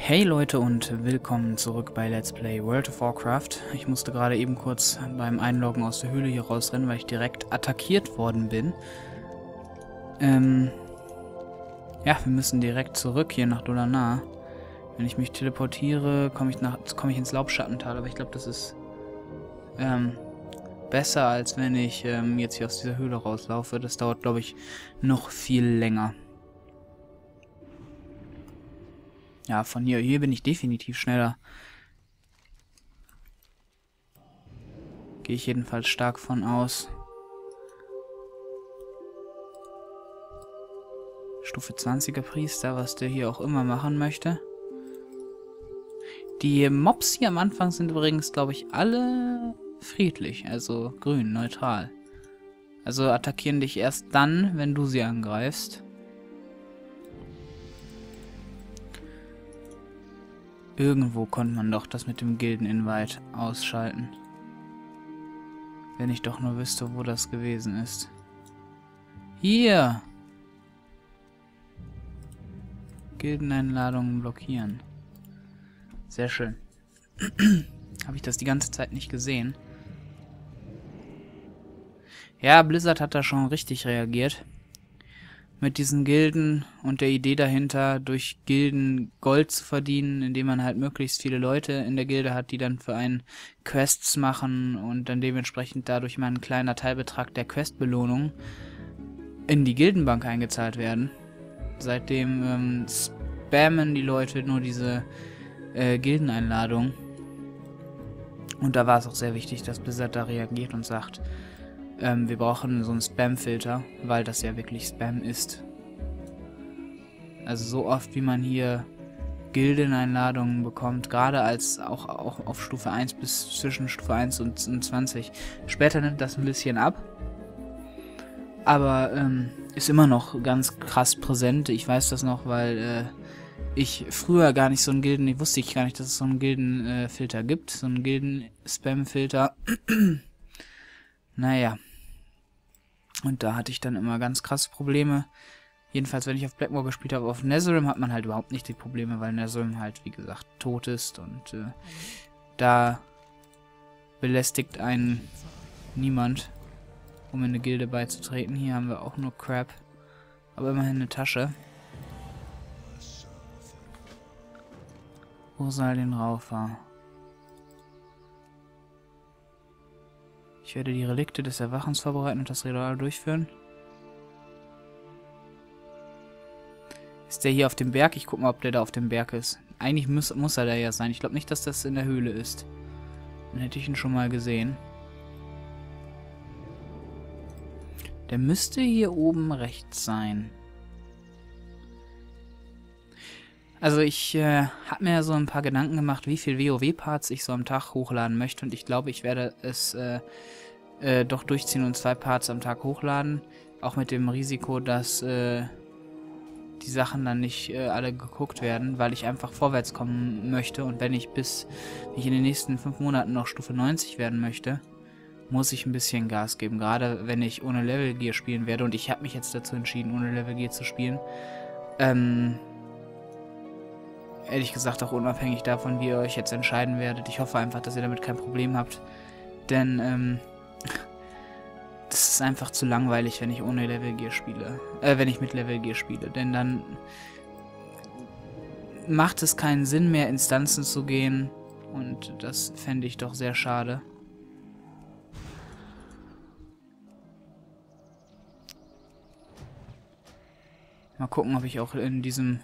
Hey Leute und willkommen zurück bei Let's Play World of Warcraft. Ich musste gerade eben kurz beim Einloggen aus der Höhle hier rausrennen, weil ich direkt attackiert worden bin. Ja, wir müssen direkt zurück hier nach Dolanar. Wenn ich mich teleportiere, komme ich ins Laubschattental, aber ich glaube, das ist besser, als wenn ich jetzt hier aus dieser Höhle rauslaufe. Das dauert, glaube ich, noch viel länger. Ja, von hier bin ich definitiv schneller. Gehe ich jedenfalls stark von aus. Stufe 20er Priester, was der hier auch immer machen möchte. Die Mobs hier am Anfang sind übrigens, glaube ich, alle friedlich, also grün, neutral. Also attackieren dich erst dann, wenn du sie angreifst. Irgendwo konnte man doch das mit dem Gilden-Invite ausschalten. Wenn ich doch nur wüsste, wo das gewesen ist. Hier! Gildeneinladungen blockieren. Sehr schön. Habe ich das die ganze Zeit nicht gesehen? Ja, Blizzard hat da schon richtig reagiert. Mit diesen Gilden und der Idee dahinter, durch Gilden Gold zu verdienen, indem man halt möglichst viele Leute in der Gilde hat, die dann für einen Quests machen und dann dementsprechend dadurch mal ein kleiner Teilbetrag der Questbelohnung in die Gildenbank eingezahlt werden. Seitdem spammen die Leute nur diese Gildeneinladung. Und da war es auch sehr wichtig, dass Blizzard da reagiert und sagt, wir brauchen so einen Spam-Filter, weil das ja wirklich Spam ist. Also so oft, wie man hier Gildeneinladungen bekommt, gerade als auch auf Stufe 1 bis zwischen Stufe 1 und 20. Später nimmt das ein bisschen ab. Aber ist immer noch ganz krass präsent. Ich weiß das noch, weil ich früher gar nicht so einen Gilden, wusste ich gar nicht, dass es so einen Gilden-Filter gibt. So einen Gilden-Spam-Filter. Naja. Und da hatte ich dann immer ganz krasse Probleme. Jedenfalls, wenn ich auf Blackmoor gespielt habe, auf Netherrealm hat man halt überhaupt nicht die Probleme, weil Netherrealm halt, wie gesagt, tot ist. Und da belästigt einen niemand, um in eine Gilde beizutreten. Hier haben wir auch nur Crap. Aber immerhin eine Tasche. Ursal den Raufer. Ich werde die Relikte des Erwachens vorbereiten und das Ritual durchführen. Ist der hier auf dem Berg? Ich guck mal, ob der da auf dem Berg ist. Eigentlich muss er da ja sein. Ich glaube nicht, dass das in der Höhle ist. Dann hätte ich ihn schon mal gesehen. Der müsste hier oben rechts sein. Also ich habe mir so ein paar Gedanken gemacht, wie viel WoW-Parts ich so am Tag hochladen möchte. Und ich glaube, ich werde es doch durchziehen und 2 Parts am Tag hochladen. Auch mit dem Risiko, dass die Sachen dann nicht alle geguckt werden, weil ich einfach vorwärts kommen möchte. Und wenn ich in den nächsten 5 Monaten noch Stufe 90 werden möchte, muss ich ein bisschen Gas geben. Gerade wenn ich ohne Level Gear spielen werde. Und ich habe mich jetzt dazu entschieden, ohne Level Gear zu spielen. Ehrlich gesagt auch unabhängig davon, wie ihr euch jetzt entscheiden werdet. Ich hoffe einfach, dass ihr damit kein Problem habt. Denn, das ist einfach zu langweilig, wenn ich ohne Level Gear spiele. Wenn ich mit Level Gear spiele. Denn dann macht es keinen Sinn mehr, Instanzen zu gehen. Und das fände ich doch sehr schade. Mal gucken, ob ich auch in diesem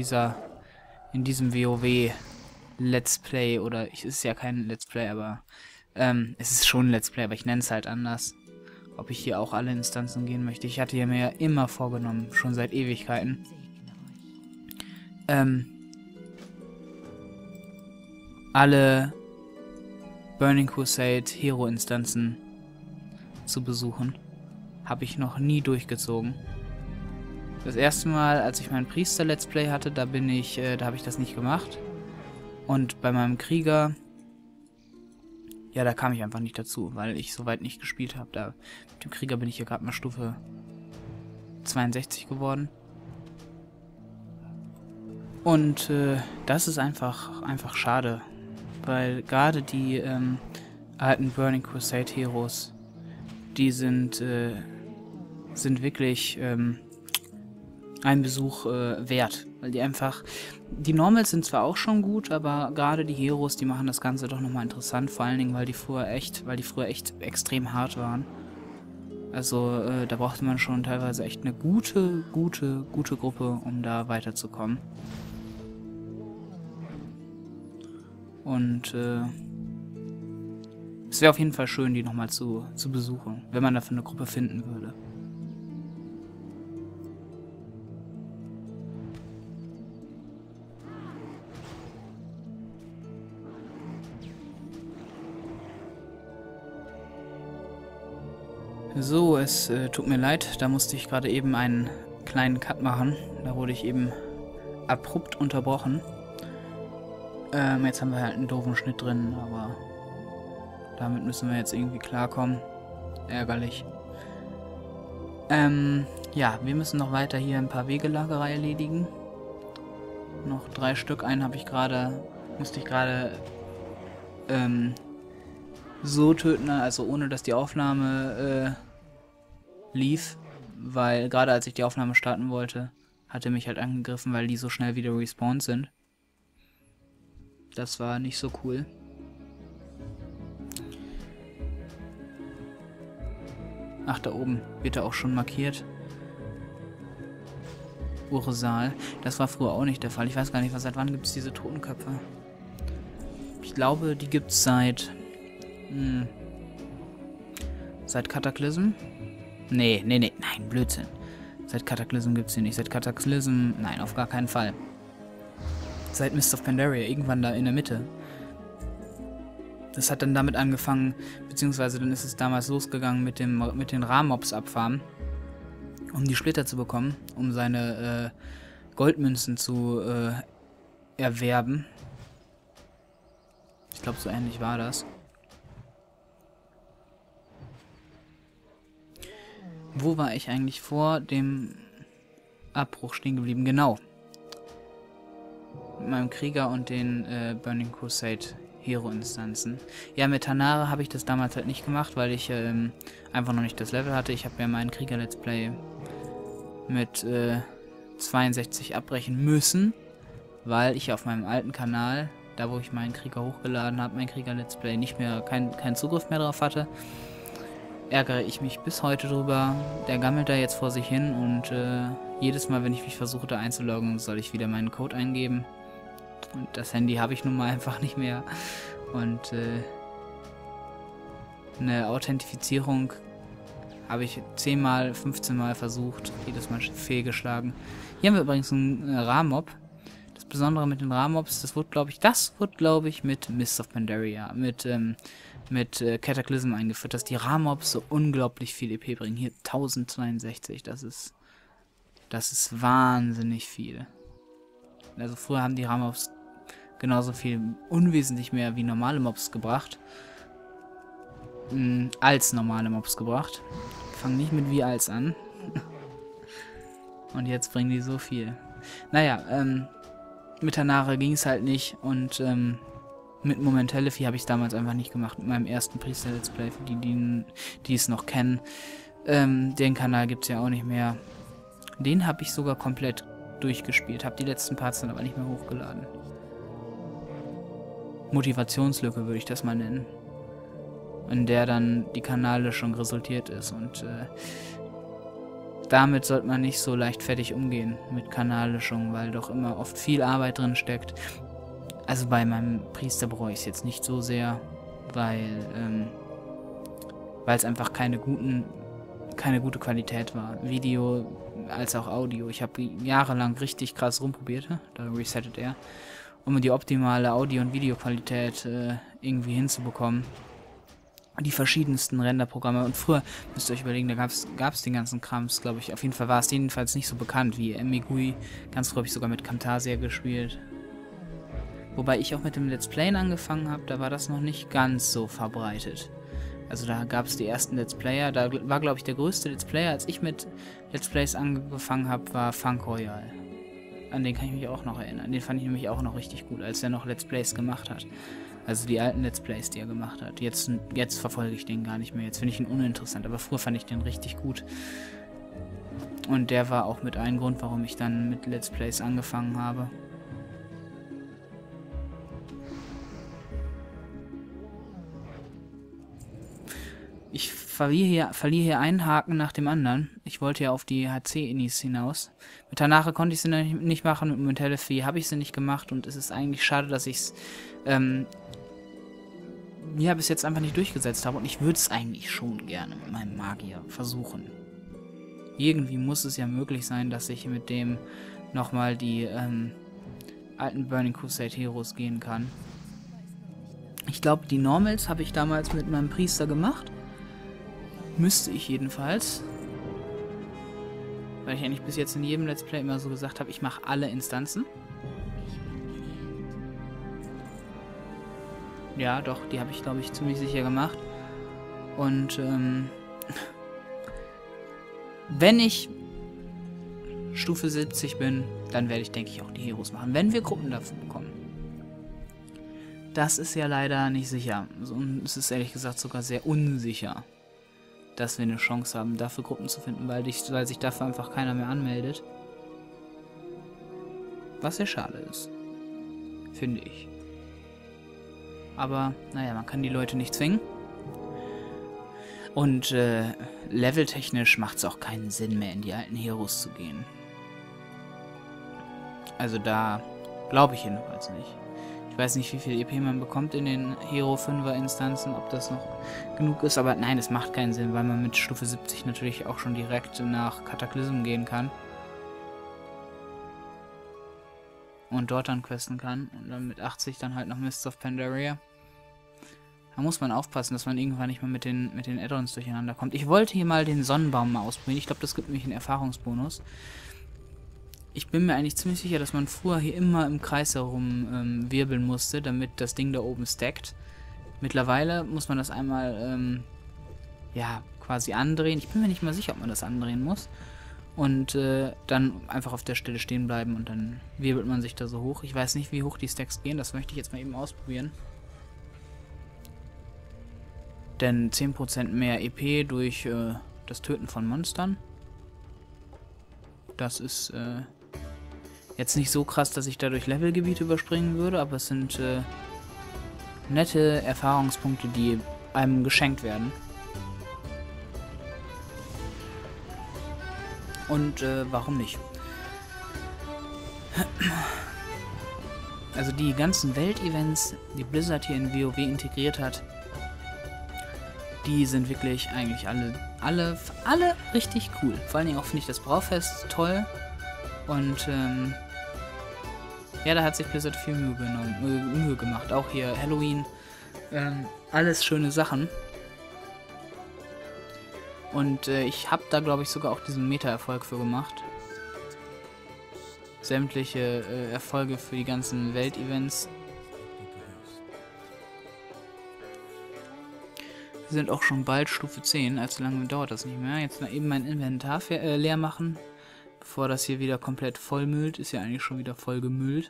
WoW Let's Play, oder es ist ja kein Let's Play, aber es ist schon ein Let's Play, aber ich nenne es halt anders. Ob ich hier auch alle Instanzen gehen möchte. Ich hatte mir ja immer vorgenommen, schon seit Ewigkeiten, alle Burning Crusade Hero Instanzen zu besuchen. Habe ich noch nie durchgezogen. Das erste Mal, als ich meinen Priester-Let's Play hatte, da habe ich das nicht gemacht. Und bei meinem Krieger, ja, da kam ich einfach nicht dazu, weil ich soweit nicht gespielt habe. Mit dem Krieger bin ich hier gerade mal Stufe 62 geworden. Und das ist einfach schade, weil gerade die alten Burning Crusade Heroes, die sind wirklich einen Besuch wert, weil die einfach, die Normals sind zwar auch schon gut, aber gerade die Heroes, die machen das Ganze doch nochmal interessant, vor allen Dingen, weil die früher echt extrem hart waren. Also da brauchte man schon teilweise echt eine gute Gruppe, um da weiterzukommen. Und es wäre auf jeden Fall schön, die nochmal zu besuchen, wenn man dafür eine Gruppe finden würde. So, es tut mir leid, da musste ich gerade eben einen kleinen Cut machen. Da wurde ich eben abrupt unterbrochen. Jetzt haben wir halt einen doofen Schnitt drin, aber damit müssen wir jetzt irgendwie klarkommen. Ärgerlich. Ja, wir müssen noch weiter hier ein paar Wegelagerer erledigen. Noch 3 Stück. Einen musste ich gerade so töten, also ohne dass die Aufnahme lief, weil gerade als ich die Aufnahme starten wollte, hat er mich halt angegriffen, weil die so schnell wieder respawned sind. Das war nicht so cool. Ach, da oben wird er auch schon markiert. Ursal. Das war früher auch nicht der Fall. Ich weiß gar nicht, seit wann gibt es diese Totenköpfe? Ich glaube, die gibt es seit Cataclysm? Nee, nein, Blödsinn. Seit Cataclysm gibt es die nicht. Seit Cataclysm, nein, auf gar keinen Fall. Seit Mist of Pandaria, irgendwann da in der Mitte. Das hat dann damit angefangen, beziehungsweise dann ist es damals losgegangen mit den Ra-Mobs abfarmen, um die Splitter zu bekommen, um seine Goldmünzen zu erwerben. Ich glaube, so ähnlich war das. Wo war ich eigentlich vor dem Abbruch stehen geblieben? Genau. Mit meinem Krieger und den Burning Crusade Hero-Instanzen. Ja, mit Tanare habe ich das damals halt nicht gemacht, weil ich einfach noch nicht das Level hatte. Ich habe ja meinen Krieger-Let's Play mit 62 abbrechen müssen, weil ich auf meinem alten Kanal, da wo ich meinen Krieger hochgeladen habe, mein Krieger-Let's Play nicht mehr, keinen Zugriff mehr drauf hatte. Ärgere ich mich bis heute drüber. Der gammelt da jetzt vor sich hin und jedes Mal, wenn ich mich versuche da einzuloggen, soll ich wieder meinen Code eingeben. Und das Handy habe ich nun mal einfach nicht mehr. Und eine Authentifizierung habe ich 10 mal, 15 Mal versucht, jedes Mal fehlgeschlagen. Hier haben wir übrigens einen Ra-Mob. Das Besondere mit den Ra-Mobs, das wird, glaube ich, mit Mist of Pandaria, mit Cataclysm eingeführt, dass die Ra-Mobs so unglaublich viel EP bringen. Hier 1062, das ist wahnsinnig viel. Also früher haben die Ra-Mobs genauso viel, unwesentlich mehr wie normale Mobs gebracht. Als normale Mobs gebracht. Fangen nicht mit wie als an. Und jetzt bringen die so viel. Naja, mit Tanare ging es halt nicht und mit Momentelefi habe ich es damals einfach nicht gemacht. Mit meinem ersten Priester-Let's Play, für die es noch kennen. Den Kanal gibt es ja auch nicht mehr. Den habe ich sogar komplett durchgespielt. Habe die letzten Parts dann aber nicht mehr hochgeladen. Motivationslücke würde ich das mal nennen. In der dann die Kanallöschung resultiert ist. Und damit sollte man nicht so leichtfertig umgehen mit Kanallöschung, weil doch immer oft viel Arbeit drin steckt. Also bei meinem Priester bereue ich es jetzt nicht so sehr, weil es einfach keine gute Qualität war. Video als auch Audio. Ich habe jahrelang richtig krass rumprobiert, da resettet er, um die optimale Audio- und Videoqualität irgendwie hinzubekommen. Die verschiedensten Renderprogramme. Und früher, müsst ihr euch überlegen, da gab's den ganzen Krams, glaube ich. Auf jeden Fall war es jedenfalls nicht so bekannt wie Megui. Ganz früh habe ich sogar mit Camtasia gespielt. Wobei ich auch mit dem Let's Playen angefangen habe, da war das noch nicht ganz so verbreitet. Also da gab es die ersten Let's Player. Da war, glaube ich, der größte Let's Player, als ich mit Let's Plays angefangen habe, war Funk Royale. an den kann ich mich auch noch erinnern. Den fand ich nämlich auch noch richtig gut, als er noch Let's Plays gemacht hat. Also die alten Let's Plays, die er gemacht hat. Jetzt verfolge ich den gar nicht mehr. Jetzt finde ich ihn uninteressant, aber früher fand ich den richtig gut. Und der war auch mit ein Grund, warum ich dann mit Let's Plays angefangen habe. Ich verliere hier einen Haken nach dem anderen. Ich wollte ja auf die HC-Inis hinaus. Mit Tanare konnte ich sie nicht machen, mit Mentality habe ich sie nicht gemacht und es ist eigentlich schade, dass ich es ja, bis jetzt einfach nicht durchgesetzt habe und ich würde es eigentlich schon gerne mit meinem Magier versuchen. Irgendwie muss es ja möglich sein, dass ich mit dem nochmal die alten Burning Crusade Heroes gehen kann. Ich glaube, die Normals habe ich damals mit meinem Priester gemacht. Müsste ich jedenfalls. Weil ich eigentlich bis jetzt in jedem Let's Play immer so gesagt habe, ich mache alle Instanzen. Ja, doch, die habe ich, glaube ich, ziemlich sicher gemacht. Und, wenn ich Stufe 70 bin, dann werde ich, denke ich, auch die Heroes machen. Wenn wir Gruppen dafür bekommen. Das ist ja leider nicht sicher. Und es ist ehrlich gesagt sogar sehr unsicher, dass wir eine Chance haben, dafür Gruppen zu finden, weil sich dafür einfach keiner mehr anmeldet. Was sehr schade ist. Finde ich. Aber, naja, man kann die Leute nicht zwingen. Und leveltechnisch macht es auch keinen Sinn mehr, in die alten Heroes zu gehen. Also da glaube ich jedenfalls nicht. Ich weiß nicht, wie viel EP man bekommt in den Hero 5er Instanzen, ob das noch genug ist, aber nein, es macht keinen Sinn, weil man mit Stufe 70 natürlich auch schon direkt nach Cataclysm gehen kann. Und dort dann questen kann und dann mit 80 dann halt noch Mists of Pandaria. Da muss man aufpassen, dass man irgendwann nicht mehr mit den Add-ons durcheinander kommt. Ich wollte hier mal den Sonnenbaum mal ausprobieren. Ich glaube, das gibt nämlich einen Erfahrungsbonus. Ich bin mir eigentlich ziemlich sicher, dass man früher hier immer im Kreis herum wirbeln musste, damit das Ding da oben stackt. Mittlerweile muss man das einmal, ja, quasi andrehen. Ich bin mir nicht mal sicher, ob man das andrehen muss. Und dann einfach auf der Stelle stehen bleiben und dann wirbelt man sich da so hoch. Ich weiß nicht, wie hoch die Stacks gehen. Das möchte ich jetzt mal eben ausprobieren. Denn 10% mehr EP durch das Töten von Monstern. Das ist jetzt nicht so krass, dass ich dadurch Levelgebiete überspringen würde, aber es sind nette Erfahrungspunkte, die einem geschenkt werden. Und warum nicht? Also die ganzen Weltevents, die Blizzard hier in WoW integriert hat, die sind wirklich eigentlich alle richtig cool. Vor allen Dingen auch finde ich das Braufest toll. Und ja, da hat sich Blizzard viel Mühe gemacht. Auch hier Halloween. Alles schöne Sachen. Und ich habe da, glaube ich, sogar auch diesen Meta-Erfolg für gemacht. Sämtliche Erfolge für die ganzen Weltevents. Wir sind auch schon bald Stufe 10, allzu lange dauert das nicht mehr. Jetzt mal eben mein Inventar leer machen, bevor das hier wieder komplett vollmüllt. Ist ja eigentlich schon wieder voll gemüllt.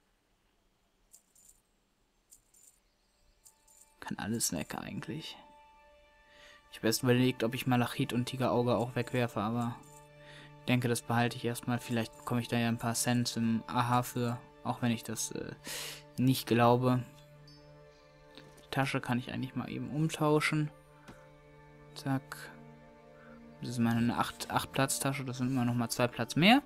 Kann alles weg eigentlich. Ich habe erst überlegt, ob ich Malachit und Tigerauge auch wegwerfe, aber ich denke, das behalte ich erstmal. Vielleicht bekomme ich da ja ein paar Cents im AHA für, auch wenn ich das nicht glaube. Tasche kann ich eigentlich mal eben umtauschen. Zack. Das ist meine 8 Platz Tasche. Das sind immer noch mal 2 Platz mehr.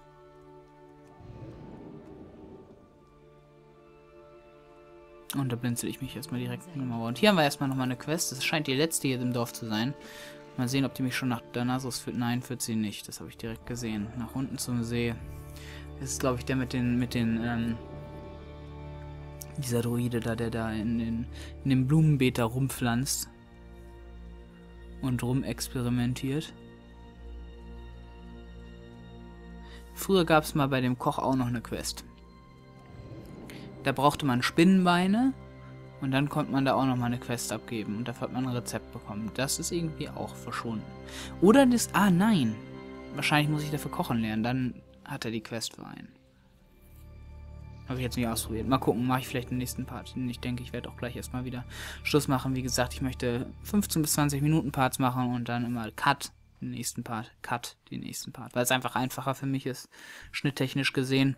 Und da blinzel ich mich erstmal direkt in die Mauer. Und hier haben wir erstmal nochmal eine Quest. Das scheint die letzte hier im Dorf zu sein. Mal sehen, ob die mich schon nach Danasos führt. Nein, führt sie nicht. Das habe ich direkt gesehen. Nach unten zum See. Das ist, glaube ich, der mit den dieser Druide da, der da in dem Blumenbeet da rumpflanzt und rumexperimentiert. Früher gab es mal bei dem Koch auch noch eine Quest. Da brauchte man Spinnenbeine und dann konnte man da auch noch mal eine Quest abgeben und dafür hat man ein Rezept bekommen. Das ist irgendwie auch verschwunden. Oder das... Ah, nein. Wahrscheinlich muss ich dafür kochen lernen. Dann hat er die Quest für einen. Habe ich jetzt nicht ausprobiert. Mal gucken, mache ich vielleicht den nächsten Part. Ich denke, ich werde auch gleich erstmal wieder Schluss machen. Wie gesagt, ich möchte 15 bis 20 Minuten Parts machen und dann immer Cut, den nächsten Part, Cut, den nächsten Part. Weil es einfach einfacher für mich ist, schnitttechnisch gesehen.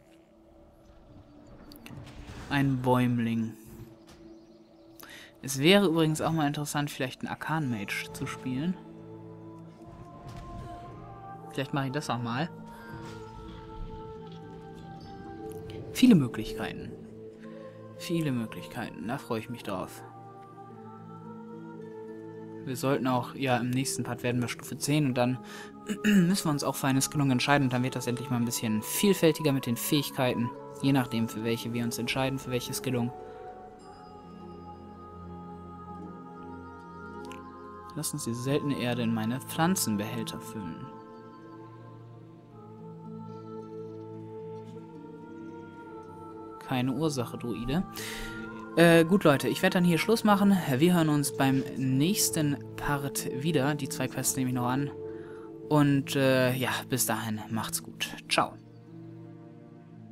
Ein Bäumling. Es wäre übrigens auch mal interessant, vielleicht einen Arkan-Mage zu spielen. Vielleicht mache ich das auch mal. Viele Möglichkeiten. Viele Möglichkeiten. Da freue ich mich drauf. Wir sollten auch, ja, im nächsten Part werden wir Stufe 10 und dann müssen wir uns auch für eine Skillung entscheiden und dann wird das endlich mal ein bisschen vielfältiger mit den Fähigkeiten. Je nachdem, für welche wir uns entscheiden, für welche Skillung. Lass uns diese seltene Erde in meine Pflanzenbehälter füllen. Keine Ursache, Druide. Gut, Leute, ich werde dann hier Schluss machen. Wir hören uns beim nächsten Part wieder. Die 2 Quests nehme ich noch an. Und ja, bis dahin, macht's gut. Ciao.